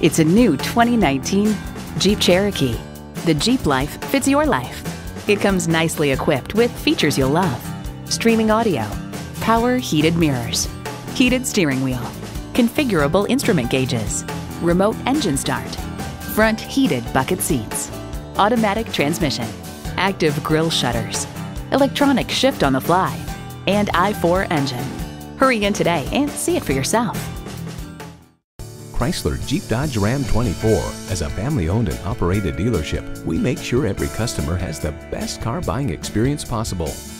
It's a new 2019 Jeep Cherokee. The Jeep life fits your life. It comes nicely equipped with features you'll love. Streaming audio, power heated mirrors, heated steering wheel, configurable instrument gauges, remote engine start, front heated bucket seats, automatic transmission, active grille shutters, electronic shift on the fly, and i4 engine. Hurry in today and see it for yourself. Chrysler Jeep Dodge Ram 24. As a family-owned and operated dealership, we make sure every customer has the best car buying experience possible.